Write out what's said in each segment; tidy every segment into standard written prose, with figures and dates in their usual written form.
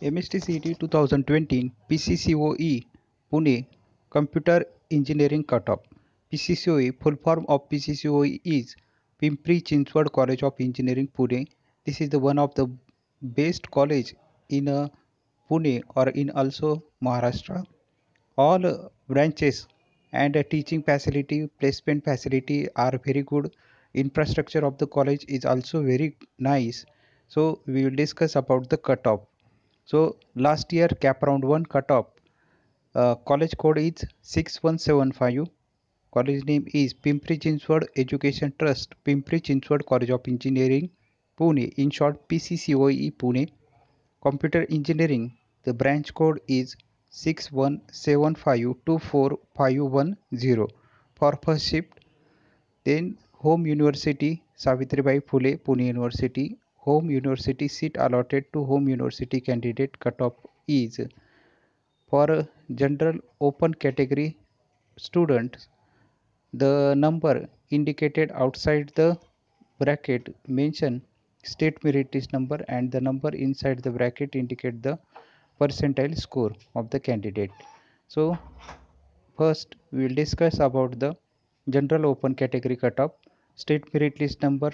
MSTCET 2020 PCCOE Pune Computer Engineering Cutoff. PCCOE, full form of PCCOE is Pimpri Chinchwad College of Engineering Pune. This is the one of the best college in Pune or in also Maharashtra. All branches and teaching facility, placement facility are very good. Infrastructure of the college is also very nice. So we will discuss about the cutoff. So last year cap round 1 cutoff, college code is 6175. College name is Pimpri Chinchwad Education Trust, Pimpri Chinchwad College of Engineering, Pune. In short, PCCOE Pune. Computer Engineering. The branch code is 6175245510 for first shift. Then Home University Savitribai Phule Pune University. Home University seat allotted to Home University candidate cutoff is for general open category students. The number indicated outside the bracket mention state merit list number, and the number inside the bracket indicate the percentile score of the candidate. So first we will discuss about the general open category cutoff. State merit list number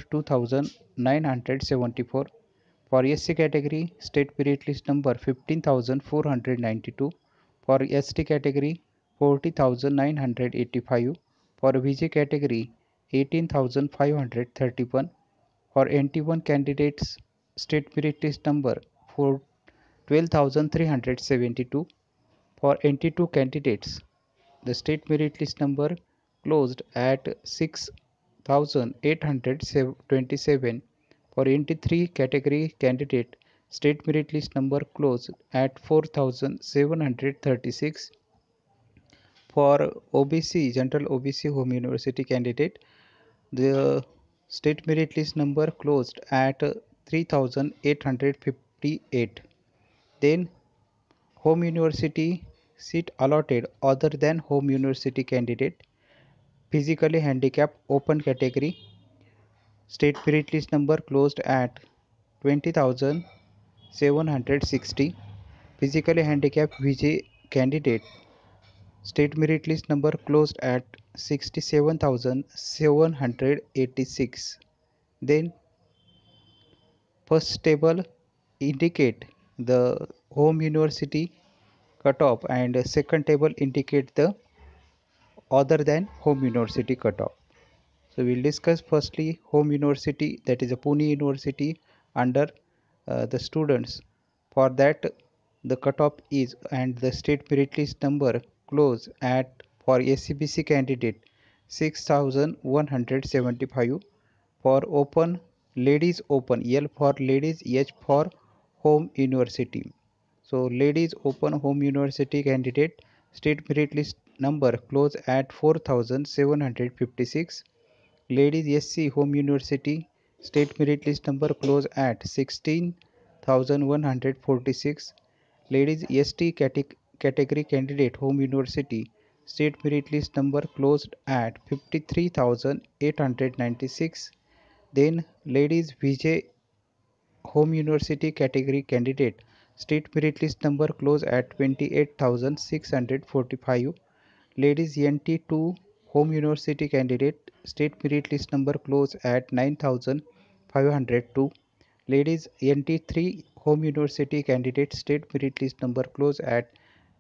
2974. For SC category, state merit list number 15492. For ST category, 40985. For VJ category, 18531. For NT1 candidates, state merit list number for 12372. For NT2 candidates, the state merit list number closed at 6827. For NT3 category candidate, state merit list number closed at 4736. For OBC, General OBC Home University candidate, the state merit list number closed at 3858. Then Home University seat allotted other than Home University candidate, physically handicapped open category, state merit list number closed at 20,760. Physically handicapped VJ candidate, state merit list number closed at 67,786. Then first table indicate the home university cutoff, and second table indicate the other than home university cutoff. So we'll discuss firstly home university, that is a Pune University under the students. For that the cutoff is, and the state merit list number close at for SCBC candidate 6175. For open, ladies open, L for ladies, H for home university. So ladies open home university candidate, state merit list number close at 4756. Ladies SC Home University, state merit list number close at 16,146. Ladies ST category candidate Home University, state merit list number closed at 53,896. Then ladies VJ Home University category candidate, state merit list number closed at 28,645. Ladies NT2 Home University candidate, state merit list number closed at 9,502. Ladies NT3 Home University candidate, state merit list number closed at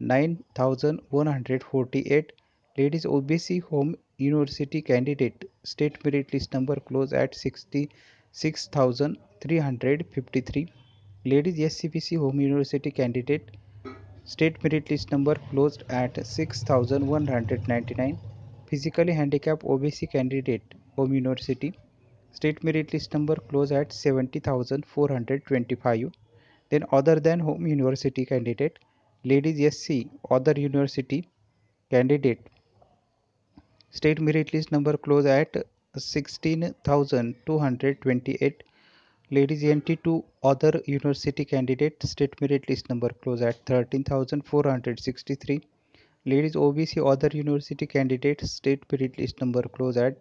9,148. Ladies OBC Home University candidate, state merit list number closed at 66,353. Ladies SCPC Home University candidate, state merit list number closed at 6199. Physically handicapped OBC candidate Home University, state merit list number closed at 70,425. Then other than Home University candidate, ladies SC other university candidate, state merit list number closed at 16,228. Ladies NT2 other university candidate, state merit list number closed at 13,463. Ladies OBC other university candidate, state merit list number closed at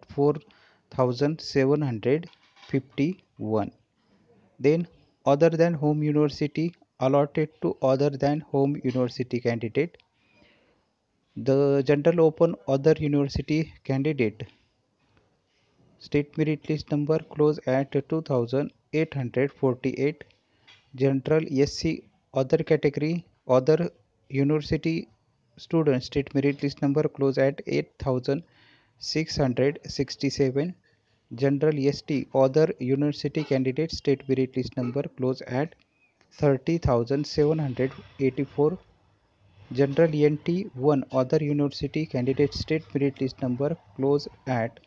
4,751. Then other than home university allotted to other than home university candidate. The general open other university candidate state merit list number close at 2848. General SC other category other university student state merit list number close at 8667. General ST other university candidate state merit list number close at 30,784. General ENT 1 other university candidate state merit list number close at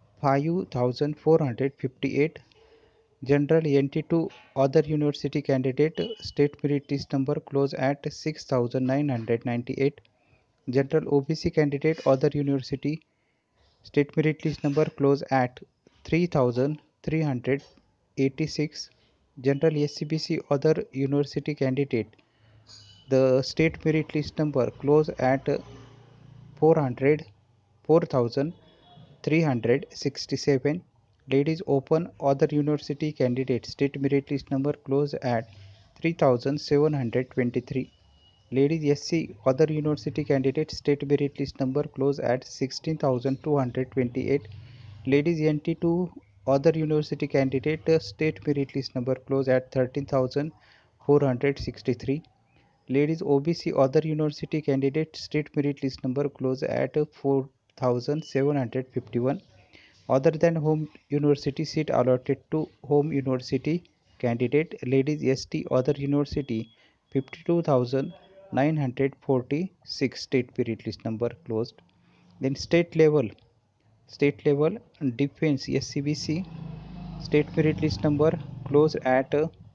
5,458. General ENT2 other university candidate state merit list number close at 6,998. General OBC candidate other university state merit list number close at 3,386. General SCBC other university candidate the state merit list number close at 400 4,367. Ladies open other university candidate state merit list number close at 3,723. Ladies SC other university candidate state merit list number close at 16,228. Ladies NT2 other university candidate state merit list number close at 13,463. Ladies OBC other university candidate state merit list number close at 4,751. Other than home university seat allotted to home university candidate ladies ST other university 52,946 state merit list number closed. Then state level defense SCBC state merit list number closed at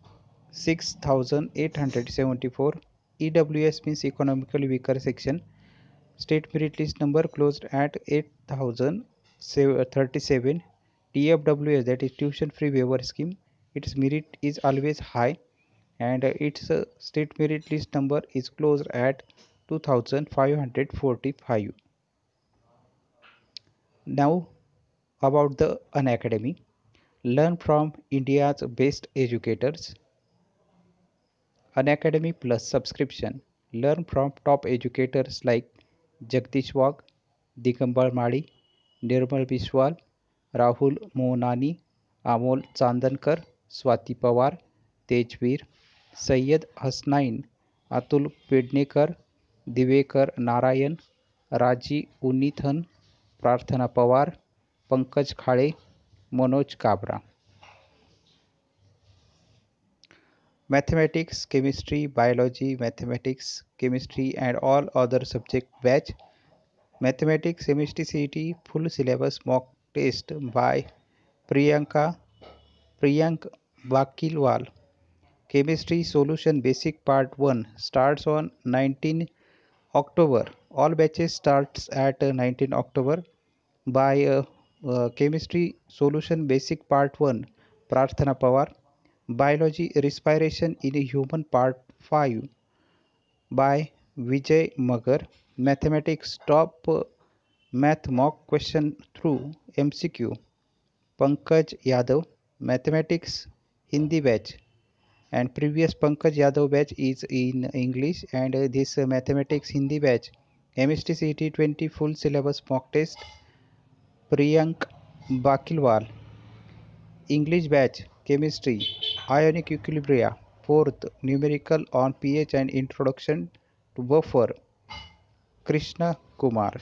6,874. EWS means economically weaker section state merit list number closed at 8,037. TFWS that is tuition free waiver scheme its merit is always high and its state merit list number is closed at 2,545. Now about the Unacademy. Learn from India's best educators. Unacademy Plus subscription. Learn from top educators like Jagdish Wagh, Digambar Madi, Nirmal Biswal, Rahul Mohanani, Amol Chandankar, Swati Pawar, Tejveer, Sayyid Hasnain, Atul Pednekar, Divekar Narayan, Raji Unithan, Prarthana Pawar, Pankaj Khade, Manoj Kabra. Mathematics, chemistry, biology, mathematics, chemistry and all other subject batch. Mathematics MSTCET full syllabus mock test by Priyank Bakilwal. Chemistry solution basic part 1 starts on 19 October. All batches starts at 19 October by chemistry solution basic part 1 Prarthana Pawar. Biology respiration in a human part 5 by Vijay Magar. Mathematics top math mock question through MCQ Pankaj Yadav. Mathematics Hindi batch and previous Pankaj Yadav batch is in English and this mathematics Hindi batch MSTCET 20 full syllabus mock test Priyank Bakilwal. English batch chemistry ionic equilibria fourth numerical on pH and introduction to buffer Krishna Kumar.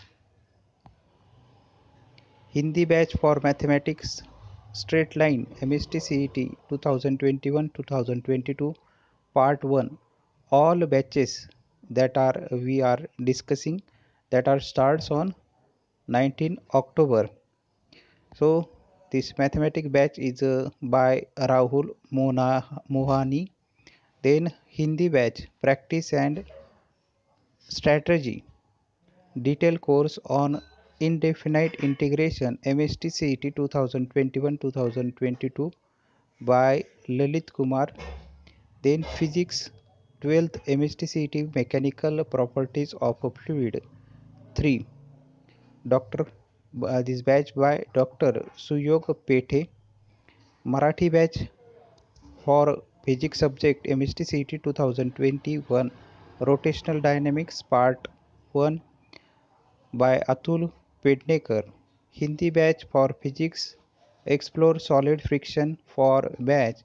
Hindi batch for mathematics straight line MSTCET 2021-2022 part 1 all batches that are we are discussing that are starts on 19 October. So this mathematics batch is by Rahul Mohani. Then Hindi batch practice and strategy detailed course on indefinite integration MSTCET 2021-2022 by Lalit Kumar. Then physics 12th MSTCET mechanical properties of a fluid 3 Dr. This batch by Dr. Suyog Pethe. Marathi batch for Physics subject MST CET 2021 Rotational Dynamics Part 1 by Atul Pednekar. Hindi batch for Physics Explore Solid Friction for batch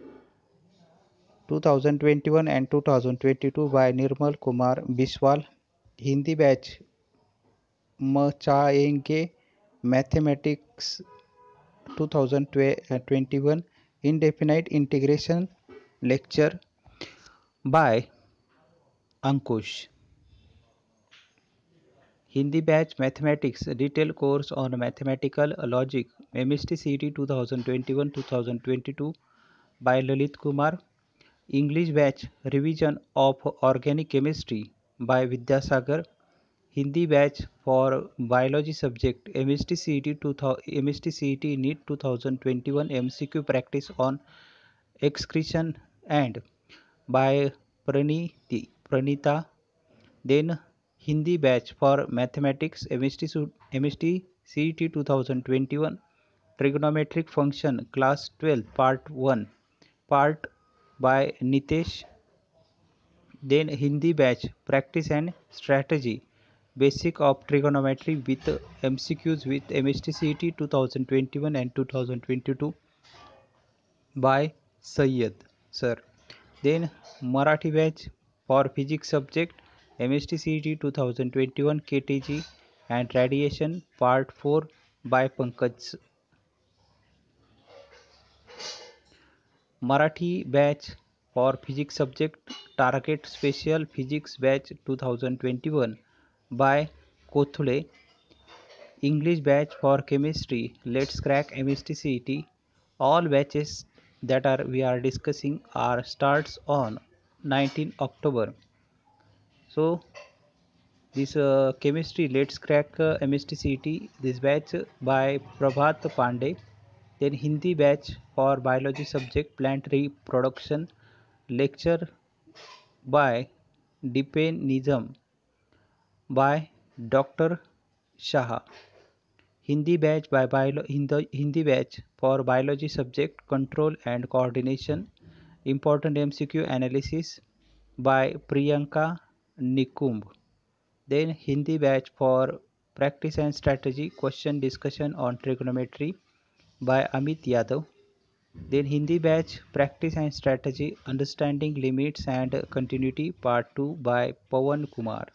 2021 and 2022 by Nirmal Kumar Biswal. Hindi batch Mchaenge Mathematics 2021 Indefinite Integration lecture by Ankush. Hindi batch Mathematics detailed course on mathematical logic MST CET 2021-2022 by Lalit Kumar. English batch revision of organic chemistry by Vidyasagar. Hindi batch for biology subject MST CET 2000 MST CET NEET 2021 MCQ practice on excretion and by Pranita. Then Hindi batch for mathematics MST CET 2021 trigonometric function class 12 part 1 part by Nitesh. Then Hindi batch practice and strategy basic of trigonometry with MCQs with MST CET 2021 and 2022 by Sayyed sir. Then Marathi batch for physics subject MST CET 2021 KTG and radiation part 4 by Pankaj. Marathi batch for physics subject target special physics batch 2021 by Kothule. English batch for chemistry let's crack MST CET. All batches that are we are discussing are starts on 19 October. So this chemistry let's crack MST CET this batch by Prabhat Pandey. Then Hindi batch for biology subject plant reproduction lecture by Dipen Nizam by Dr. Shah. Hindi batch by Hindi batch for biology subject control and coordination important MCQ analysis by Priyanka Nikumb. Then Hindi batch for practice and strategy question discussion on trigonometry by Amit Yadav. Then Hindi batch practice and strategy understanding limits and continuity part 2 by Pawan Kumar.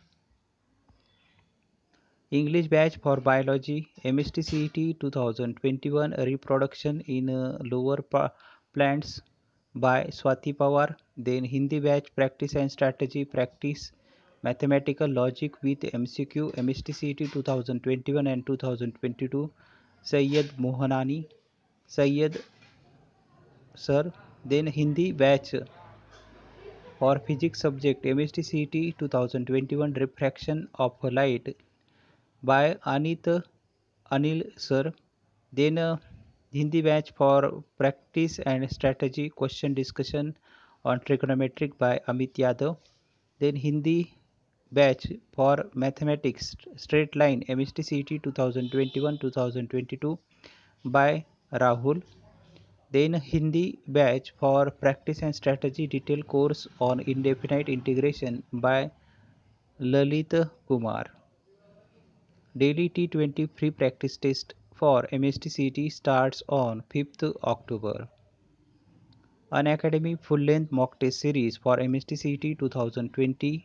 English batch for biology MST CET 2021 reproduction in lower plants by Swati Pawar. Then Hindi batch practice and strategy practice mathematical logic with MCQ MST CET 2021 and 2022 Sayyid Mohanani Sayyid sir. Then Hindi batch for physics subject MST CET 2021 refraction of light by Anil sir. Then Hindi batch for practice and strategy question discussion on trigonometric by Amit Yadav. Then Hindi batch for mathematics straight line MST CET 2021-2022 by Rahul. Then Hindi batch for practice and strategy detailed course on indefinite integration by Lalit Kumar. Daily T20 free practice test for MST CET starts on 5th October. An Academy full-length mock test series for MST CET 2020.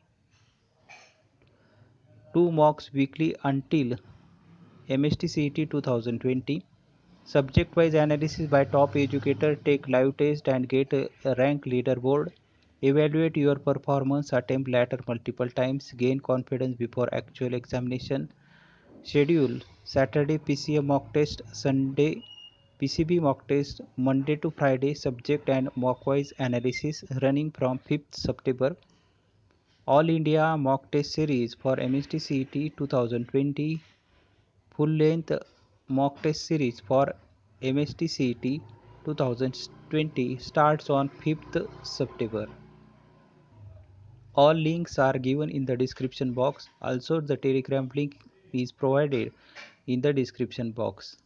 2 mocks weekly until MST CET 2020. Subject-wise analysis by top educator, take live test and get a rank leaderboard. Evaluate your performance, attempt later multiple times, gain confidence before actual examination. Schedule Saturday PCA mock test, Sunday PCB mock test, Monday to Friday subject and mock-wise analysis running from 5th September. All India mock test series for MST CET 2020 full-length mock test series for MST CET 2020 starts on 5th September. All links are given in the description box. Also, the Telegram link is provided in the description box.